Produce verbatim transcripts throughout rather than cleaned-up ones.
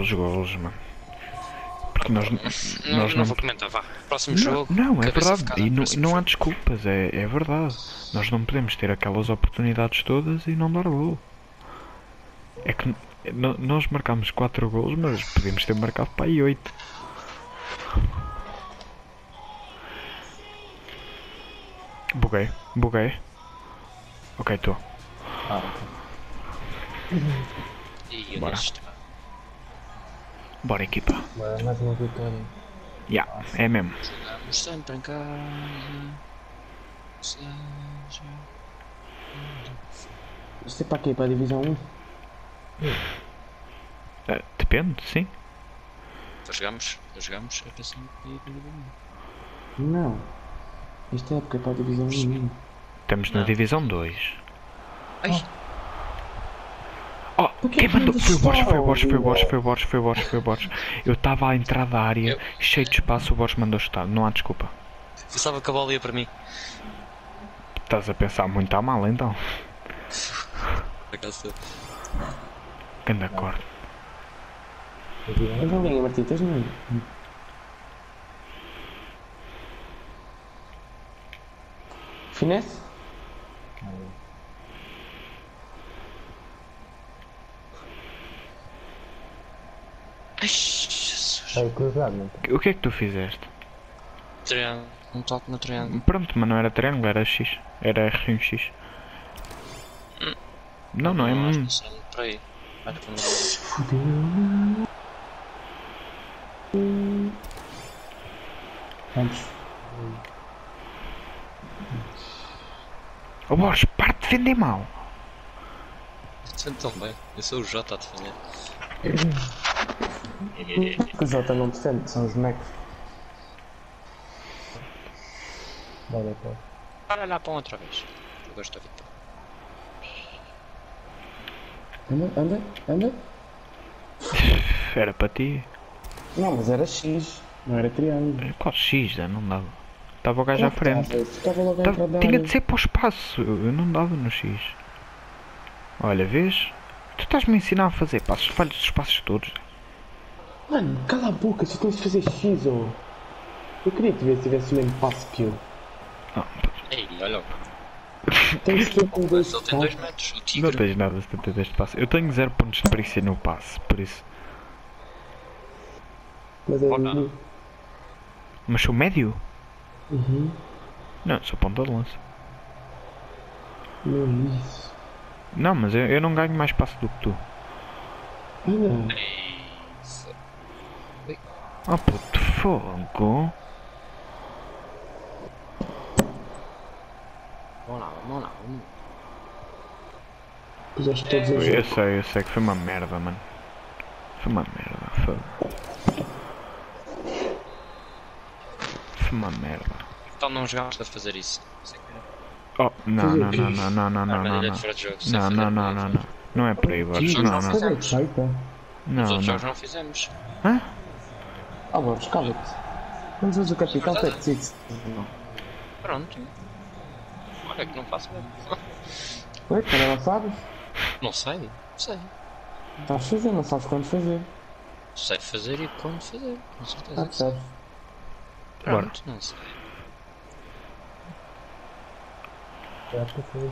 aqueles golos, mano. Porque nós, Não, nós não não... vou comentar, vá. Próximo Não, jogo. não, é cabeça verdade. focada E no não, próximo não há jogo. desculpas, é, é verdade. Nós não podemos ter aquelas oportunidades todas e não dar gol. É que n- nós marcámos quatro golos, mas podíamos ter marcado para aí oito. Buguei, buguei. Ok, estou. Ah, ok. E eu Bora. neste sistema. Bora, equipa. Bora, mais uma vitória. Ya, é mesmo. Jogamos sempre em casa. Seja. Isto é para quê? Para a divisão um? Eh, depende, sim. Então jogamos, jogamos, é pensando que ia para o Não. Isto é porque é para a divisão um. Estamos na Não. divisão dois. Ai, Oh, Porque quem é que mandou? não Foi o Borges, foi o está, Borges, foi o Borges, Will? foi o Borges, foi o Borges, foi o Borges. Eu estava à entrada da área, Eu- cheio de espaço, o Borges mandou chutar. Não há desculpa. pensava que a bola ia para mim. Estás a pensar muito a mal, então. Por acaso. Ganda corte. A galinha, Martim, tens medo? Finesse? Ai, Jesus. É cruzado, não O que é que tu fizeste? Triângulo. Um toque no triângulo. Pronto, mas não era triângulo, era X. Era R um X. Não, não é. Acho hum. que são por aí. Vai para onde Fudeu. Vamos. Oh Borges, para de defender mal. defende tão bem. Eu sou o Jota a defender. Que o Jota não defende, são os Macs. Bora, pô. Olha lá para um outra vez. Eu gosto da vitória. Anda, anda, anda. Era para ti. Não, mas era X, não era triângulo. Qual X, né? Não dava. Estava o gajo à frente. Estava logo a Tava- entrar da tinha área. de ser para o espaço. Eu não dava no X. Olha, vês? Tu estás-me a ensinar a fazer passos falhos dos passos todos. Mano, cala a boca, tu tens de fazer X, ou... Eu queria que tivesse, tivesse o mesmo passo que eu. Não, Ei, olha. Tens de ter com dois Ele tem dois passos. metros. O não tigre. tens nada de ter deste passo. Eu tenho zero pontos de perícia no passe, por isso. Mas é... Olha. Mas sou médio? Uhum. Não, sou ponta de lança. Não é isso. Não, mas eu, eu não ganho mais passo do que tu. Olha, Isso. Oh puto, fogo. Vamos lá, vamos lá. Vamos. puseste todos a Eu jogo. sei, eu sei que foi uma merda, mano. Foi uma merda, foi. Foi uma merda. Então não jogámos a fazer isso. Sei que era. Oh, não, Fazer não, o quê? não, não, não, não, não, não, Armadilha não. de fora de jogo. sem Não, fazer não, não, nada. não, não. Não é por aí, Borges. Sim, Não, não não. Foi bem feita. Os Não, outros não. jogos não fizemos. Hã? Ah, Borges, cala-te. Quando vês o capitão, tem que decidir. Pronto. Olha que não faço bem. Oi, também não sabes? Não sei. Sei. Estás a fazer, não sabes quando fazer. Sei fazer e quando fazer. Com certeza Ah, que sei. percebes? Pronto, não sei. Já te foi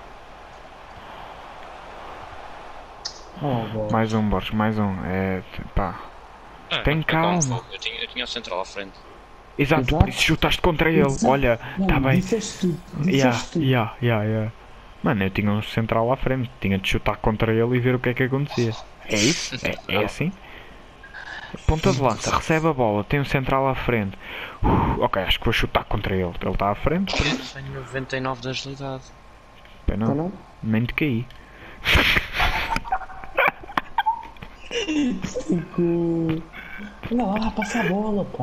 Oh, Borges. Mais um, Borges, mais um. É. Pá. Ah, Tem mas foi calma. como foi. Eu tinha, eu tinha o central à frente. Exato, Exato. por isso chutaste contra ele. Exato. Olha, Não, tá bem. disseste tudo. Ya, Disseste tudo. ya, ya, ya. Mano, eu tinha um central à frente. Tinha de chutar contra ele e ver o que é que acontecia. É isso? É, é assim? Ponta de lança, recebe a bola, tem um central à frente. Uf, ok, acho que vou chutar contra ele. Ele está à frente. Eu tenho noventa e nove de agilidade. Pá, não, Tá não? nem te caí. Tipo... Anda lá, passa a bola, pá.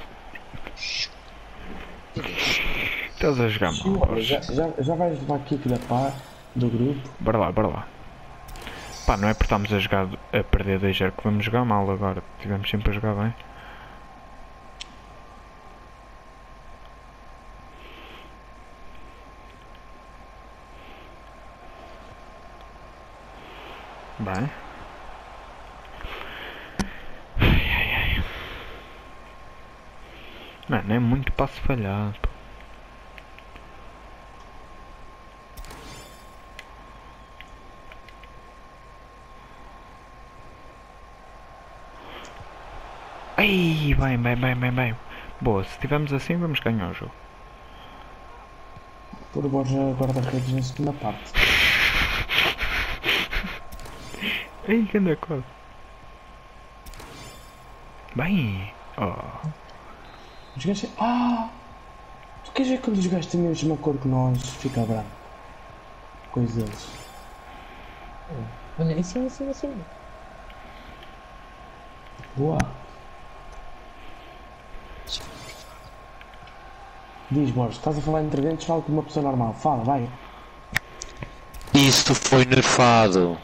Estás a jogar mal, Olha, Borges. já, já, já vais levar kick da pá do grupo. Bora lá, bora lá. Pá, não é porque estamos a jogar a perder dois zero que vamos jogar mal agora. Tivemos sempre a jogar bem. Bem. Mano, é muito passo falhado. Pô. Ai, bem, bem, bem, bem, bem. Boa, se estivermos assim vamos ganhar o jogo. Por Borja guarda-redes na segunda parte. Ai, que anda coisa. Bem. Oh. Os gajos. Ah! Tu queres ver quando os gajos têm a mesma cor que nós? Fica branco. Coisa deles. Olha, em cima, em cima, em cima. Boa! Diz, Borges, estás a falar entre dentes, fala com uma pessoa normal. Fala, vai. Isso foi nerfado.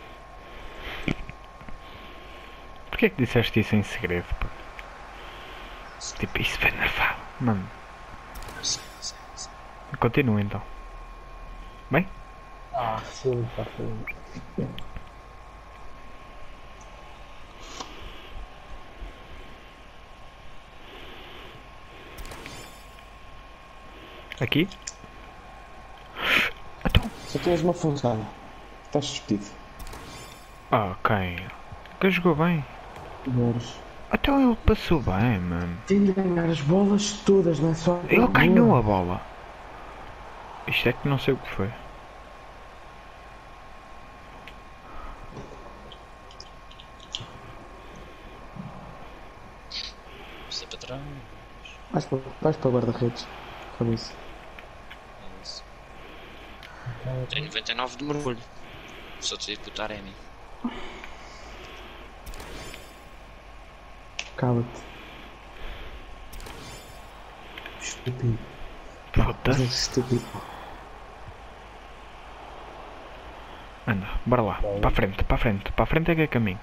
Porquê é que disseste isso em segredo, pá? Tipo, isso foi nerfado. Mano, Eu sei, eu sei, eu sei. continua então. Bem? Ah, sim, pá, foi. Aqui? Então. Só tens uma função. Estás despedido. Ah, ok. Que jogou bem. Borges. Então ele passou bem, mano. Tem de ganhar as bolas todas, não é só. Ele ganhou a bola. Isto é que não sei o que foi. Precisa para trás. Vais para, vais para guarda-redes. Como isso. É isso. Tem noventa e nove de mergulho. Só te digo putar é mim. Cala-te. Estúpido. Mas Foda-se. és estúpido. Anda, bora lá. Para a frente, para a frente. Para a frente é que é caminho.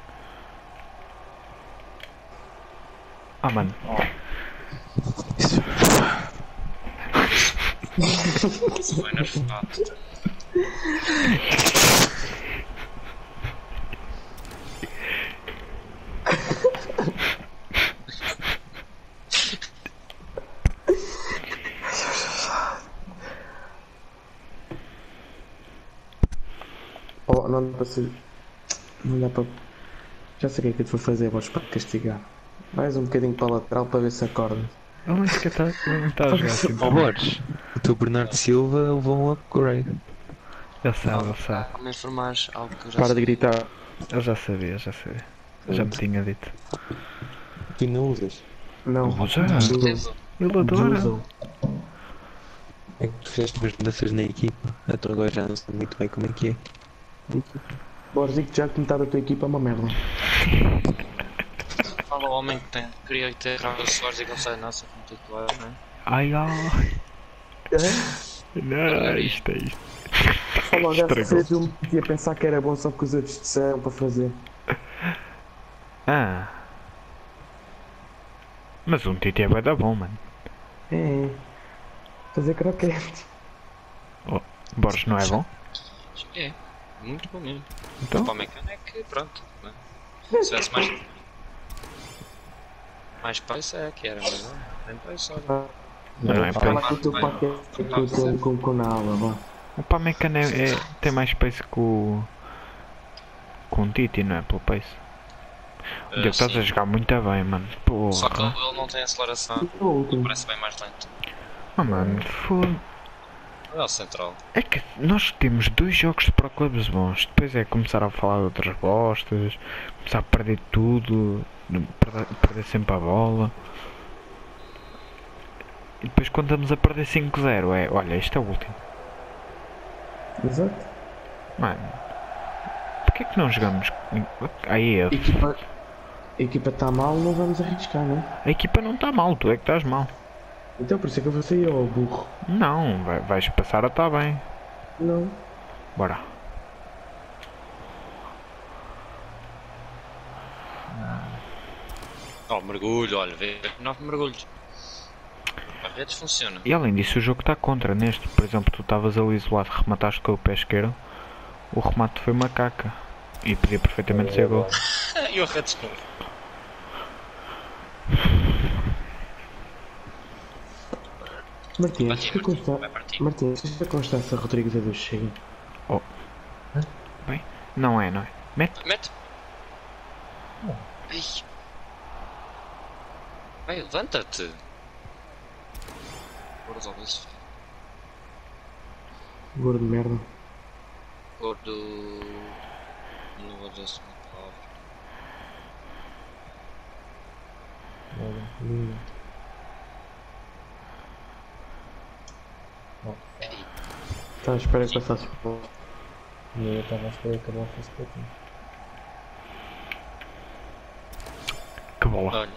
Ah, mano. Isso foi nerfado. Oh, não dá para ser. Não dá para. Já sei o que é que eu te vou fazer, Borges, para te castigar. Mais um bocadinho para a lateral para ver se acorda. Ele nem sequer está tá a jogar assim. Ó Borges, o teu Bernardo Silva levou um upgrade. Ele sabe, ele sabe. Como informar algo que eu já Para de sei. gritar. Eu já sabia, eu já sabia. Eu já me tinha dito. Tu ainda usas? Não. Usa. Certeza. Ele adora. Desusam. É que tu fizeste umas mudanças na equipa, então agora já não sei muito bem como é que é. Borges, digo já que metade da tua equipa é uma merda. Fala ao homem que tem. Queria ter Raul Soares e Gonçalo Nossa como titular, não é? Ai, ai. Não, isto é isto. Fala já Estragou. cedo, eu me podia pensar que era bom só porque os outros disseram para fazer. Ah. Mas um Titi é bué da bom, mano. É. Fazer croquete. Borges não é bom? É, muito bom mesmo. Então? Para o mecânico, pronto. Né? Se tivesse mais. Mais pace é que era, mas não. Nem pace, olha. Não é Fala pace. com o teu paquete com, com, com, com na aula, vá. O Pamecano é, é, tem mais pace que o. Com o Titi, não é? Pelo pace. O Diogo, estás a jogar muito bem, mano. Só que Porra. ele, ele não tem aceleração. O último. Parece bem mais lento. Oh, mano, foda. Olha o central. É que nós temos dois jogos de Pro Clubs bons. Depois é começar a falar de outras bostas, começar a perder tudo, perder, perder sempre a bola. E depois quando estamos a perder cinco zero é, olha, este é o último. Exato. Mano, porquê é que não jogamos? Aí é. A equipa, a equipa está mal, não vamos arriscar, não é? A equipa não está mal, tu é que estás mal. Então por isso é que eu vou sair ao burro. Não, vai, vais passar a estar bem. Não. Bora. Oh, mergulho, olha, vê nove mergulhos. Para redes funciona. E além disso o jogo está contra neste. Por exemplo, tu estavas ali isolado, remataste com o pé esquerdo. O remate foi uma caca. E podia perfeitamente ser gol. E o redes não. Martins, Vai, fica Martim, consta... vai partir. Martins, fica a Constância Rodrigues é do Chega. Não é, não é? Mete. Mete. Ai. Vai, levanta-te. Gordo obeso. Gordo de merda. Gordo. Não vou dizer assim uma palavra. Olha, lindo. Ei, Tá, espera que passasse por lá. E eu estava a esperar acabar o Facebook. Que bola. olha.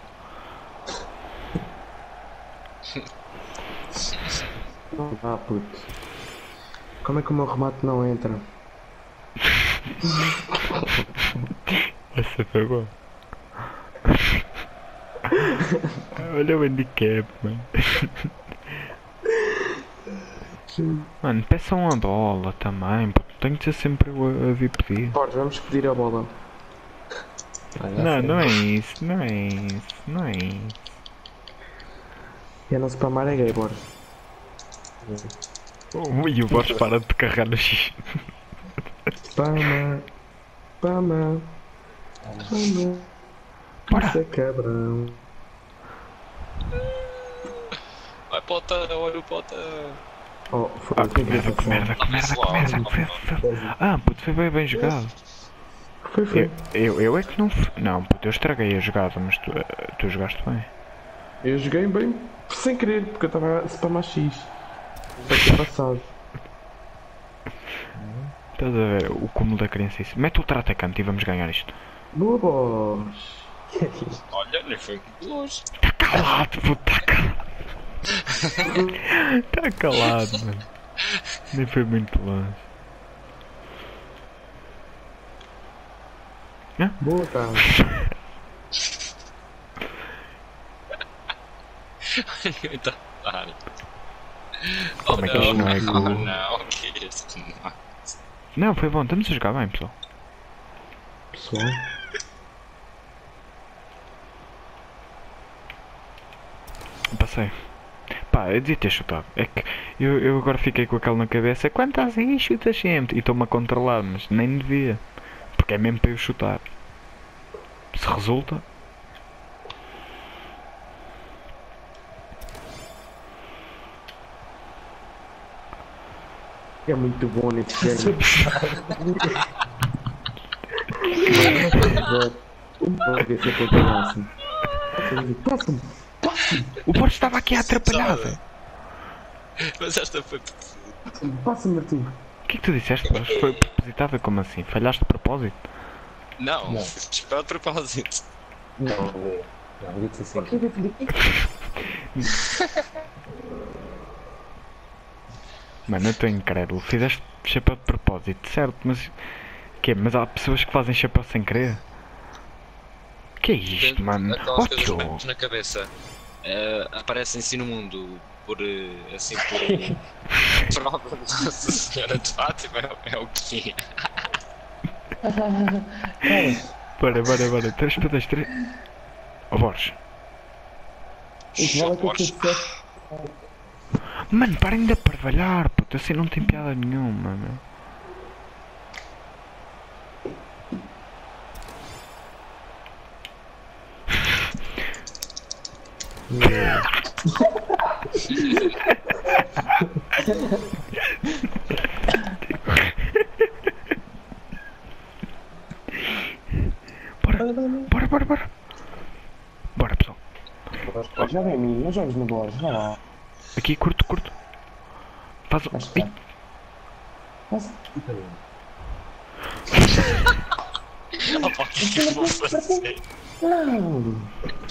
Ah, puto. Como é que o meu remate não entra? Essa foi boa. Olha o handicap, mano. Mano, peçam a bola também, pô. Tenho que ser sempre eu a, a vir pedir. Borges, vamos pedir a bola. Não, não é isso, não é isso, não é isso. E a não spamar é gay, Borges. Ui, o Borges para de carregar no X. Spama. Spama. Spama. Bora. Isso é cabrão. Vai, Pota, olha o Pota. Oh, foi Ah, que merda, que merda, que merda, que merda, que merda. Ah, puto, foi bem, bem jogado. Foi, foi. Eu, eu, eu é que não. f- Não, puto, eu estraguei a jogada, mas tu, eh, tu jogaste bem. Eu joguei bem sem querer, porque eu estava a spamar X. Para ter passado. Estás a ver o cúmulo da criança isso. Mete o atacante e vamos ganhar isto. Boa, Borges. Olha, nem foi muito longe. Tá calado, puto, tá calado. Tá calado, mano. Nem foi muito longe. Boa, cara. Então, área. Como é que isto não é não, gol? não, que isso, não. Não, foi bom, estamos a jogar bem, pessoal. Pessoal. Passei. Pá, eu devia ter chutado. É que eu, eu agora fiquei com aquele na cabeça. Quando estás aí, chutas sempre. E estou-me a controlar, mas nem devia. Porque é mesmo para eu chutar. Se resulta. É muito bom nesse jogo. Um pouco desse acompanhasse. Passa-me. O Borges estava aqui a atrapalhar, velho. Mas esta foi. Passa-me, Martim. O que é que tu disseste, Borges? Foi propositável? Como assim? Falhaste de propósito? Não, Não. espera de propósito. Não, não, não, disse assim. Mano, eu estou incrédulo. Fizeste chapéu de propósito, certo? Mas. Que Mas há pessoas que fazem chapéu sem querer? Que é isto, mano? Aquelas Oh, coisas que tio. metes na cabeça eh, aparecem-se no mundo por. eh, assim por. prova de Nossa Senhora de Fátima é, é o que é. Bora, bora, bora. Três para dois, três. Ó, Borges. Vale que eu Borges. disseste. Mano, parem de aparvalhar, puto. Assim não tem piada nenhuma, meu. Bora, bora, bora, bora. Bora, pessoal. Já vem a mim, não jogues no Borges, vai lá. Aqui, curto, curto. Faz o. Mas tá. Ih, Mas. Opa, o que é que eu vou fazer? Não. O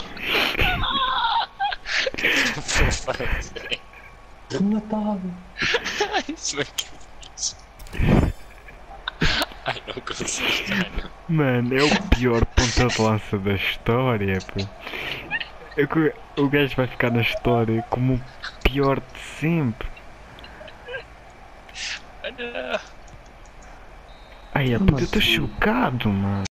que é que eu vou fazer? Rematado. Isso é que eu fiz. Ai, não consigo, ai, não. mano, é o pior ponta de lança da história, pô. É que o gajo vai ficar na história como o pior de sempre. Ah, não. Ai, é, puto, eu estou chocado, mano.